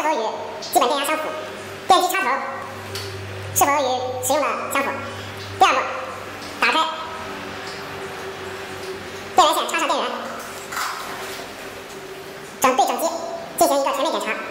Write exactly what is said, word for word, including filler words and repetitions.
是否与基本电压相符，电机插头是否与使用的相符。第二步，打开电源线，插上电源，整对整机进行一个全面检查。